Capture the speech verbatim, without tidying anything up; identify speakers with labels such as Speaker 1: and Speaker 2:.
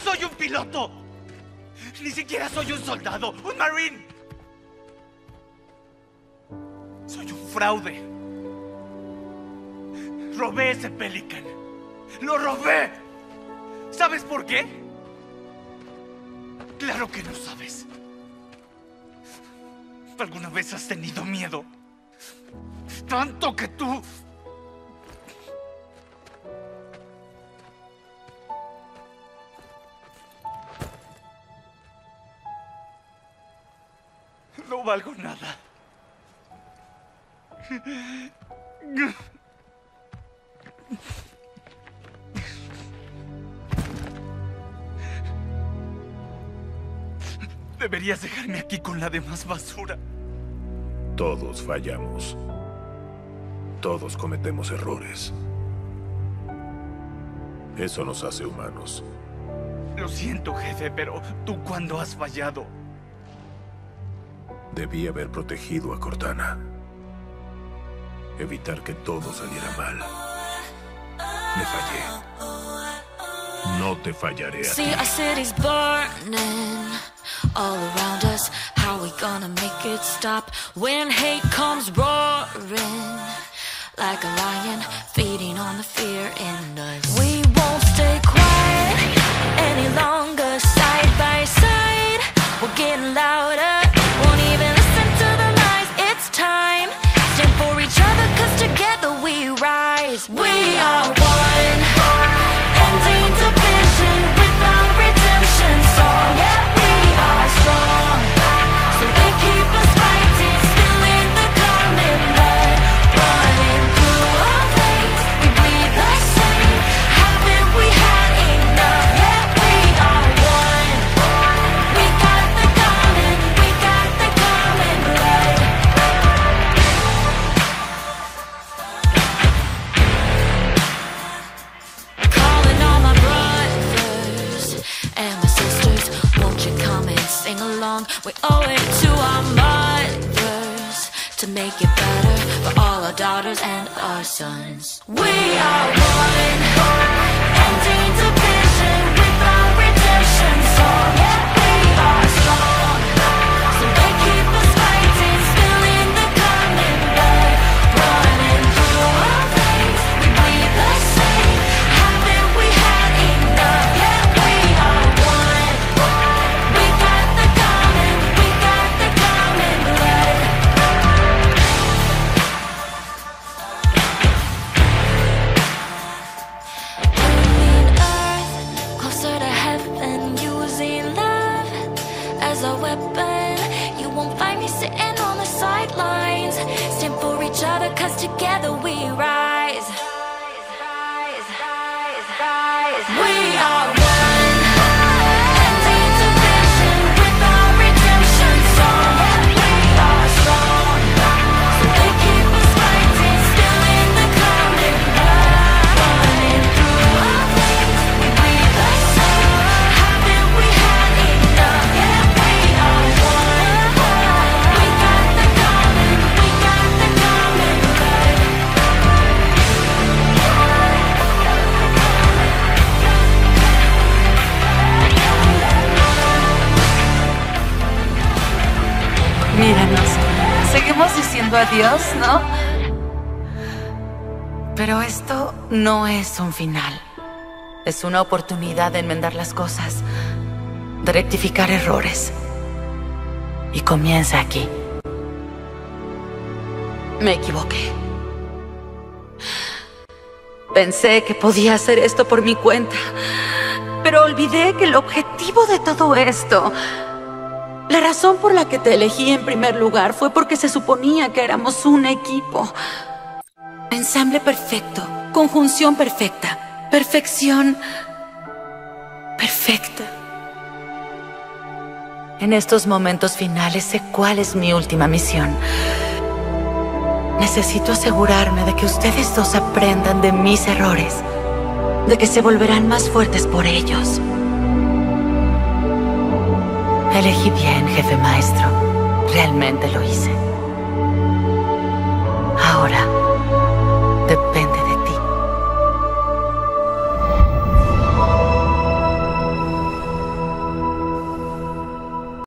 Speaker 1: soy un piloto. Ni siquiera soy un soldado, un marine. Soy un fraude. Robé ese Pelican. ¡Lo robé! ¿Sabes por qué? Claro que no sabes. ¿Alguna vez has tenido miedo? Tanto que tú... No valgo nada. Deberías dejarme aquí con la demás basura.
Speaker 2: Todos fallamos. Todos cometemos errores. Eso nos hace humanos.
Speaker 1: Lo siento, jefe, pero ¿tú cuándo has fallado?
Speaker 2: Debí haber protegido a Cortana. Evitar que todo saliera mal. Me fallé. No te fallaré a ti.
Speaker 3: See our cities burning all around us. How are we gonna make it stop when hate comes roaring like a lion feeding on the fear in us? We won't stay quiet any longer. Side by side, we're getting louder. Won't even listen to the lies. It's time. Stand for each other, 'cause together we rise. We are one. Ending division with our redemption song. Yeah, we are strong. So they keep us fighting, still in the common blood. Running through our veins, we breathe the same. Haven't we had enough? Yeah, we are one. We got the common, we got the common blood. Calling all my brothers and my sisters, won't you come and sing along? We owe it to our mothers to make it better for all our daughters and our sons. We are one, ending division with our redemption song. Yeah, we are strong. So they keep us fighting, still in the common blood. Running through our veins, we breathe the same. Haven't we had enough? Yeah, we are one. We got the common, we got the common blood. Clean earth, closer to heaven, using love as a weapon. You won't find me sitting on the sidelines. Stand for each other, 'cause together we rise. We are one. Ending division with our redemption song. Yeah, we are strong. So they keep us fighting, still in the common blood. Running through our veins, we breathe the same. Haven't we had enough? Yeah, we are one. We got the common, we got the common blood.
Speaker 4: Míranos, seguimos diciendo adiós, ¿no? Pero esto no es un final. Es una oportunidad de enmendar las cosas, de rectificar errores. Y comienza aquí. Me equivoqué. Pensé que podía hacer esto por mi cuenta, pero olvidé que el objetivo de todo esto, la razón por la que te elegí en primer lugar, fue porque se suponía que éramos un equipo. Ensamble perfecto, conjunción perfecta, perfección perfecta. En estos momentos finales sé cuál es mi última misión. Necesito asegurarme de que ustedes dos aprendan de mis errores, de que se volverán más fuertes por ellos. Elegí bien, jefe maestro. Realmente lo hice. Ahora depende